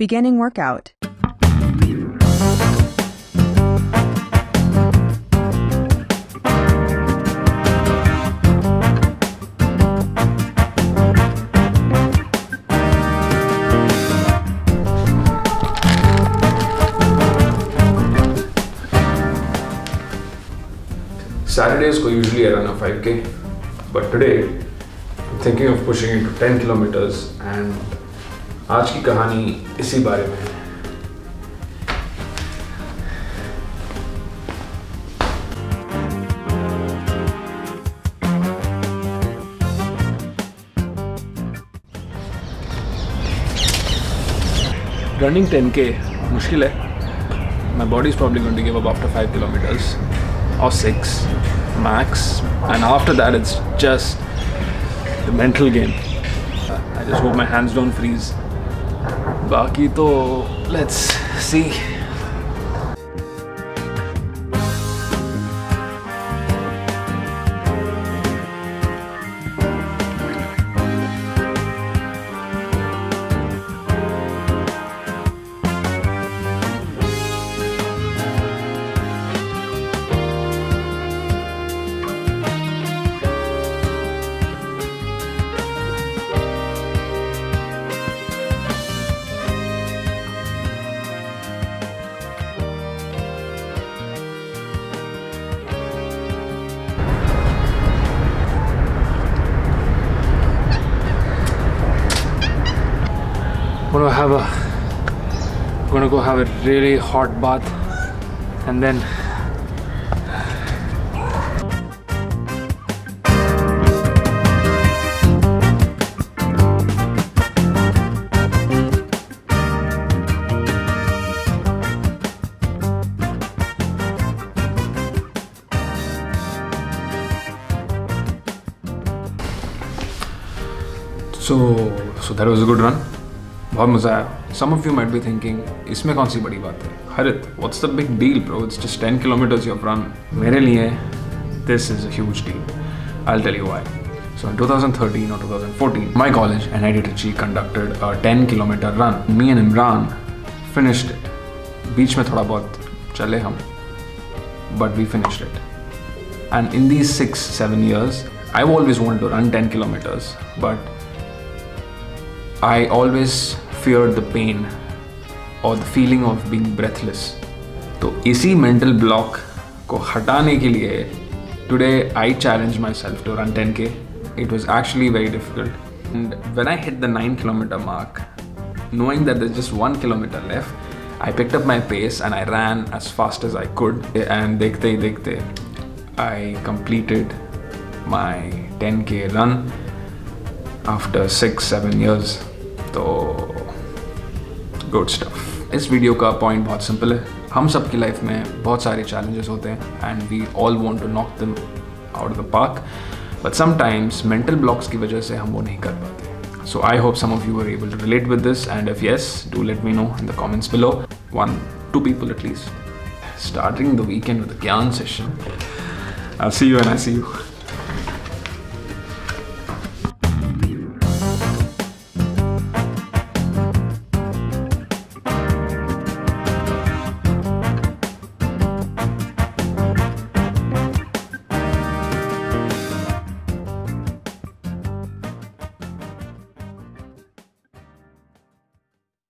Beginning workout. Saturdays go usually I run a 5K, but today I'm thinking of pushing it to 10 kilometers and आज की कहानी इसी बारे में है। Running 10K मुश्किल है। My body is probably going to give up after 5 kilometers or 6 max, and after that it's just the mental game. I just hope my hands don't freeze. बाकी तो let's see. I'm gonna go have a really hot bath and then so that was a good run. बहुत मज़ा आया. Some of you might be thinking, इसमें कौन सी बड़ी बात है? Harit, what's the big deal, bro? It's just 10 kilometers you've run. मेरे लिए, this is a huge deal. I'll tell you why. So in 2013 or 2014, my college, NIDTG, conducted a 10-kilometer run. Me and Imran finished it. बीच में थोड़ा बहुत चले हम, but we finished it. And in these 6-7 years, I've always wanted to run 10 kilometers, but I always feared the pain or the feeling of being breathless. तो इसी mental block को हटाने के लिए today I challenged myself to run 10K. It was actually very difficult. And when I hit the 9-kilometer mark, knowing that there's just 1 kilometer left, I picked up my pace and I ran as fast as I could. And देखते ही देखते, I completed my 10K run after 6-7 years. तो good stuff. इस वीडियो का point बहुत simple है. हम सब की लाइफ में बहुत सारे चैलेंजेस होते हैं and we all want to knock them out of the park, but sometimes mental blocks की वजह से हम वो नहीं कर पाते. So I hope some of you are able to relate with this, and if yes, do let me know in the comments below. 1-2 people at least. Starting the weekend with a Gyan session. I'll see you when I see you.